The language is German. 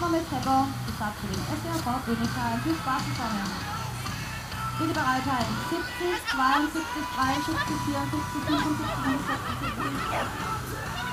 Mohammed Tebor, Start für den SDRV Böhnisheim. Viel Spaß zusammen. Bitte bereithalten. 70, 72, 73, 74, 75, 75.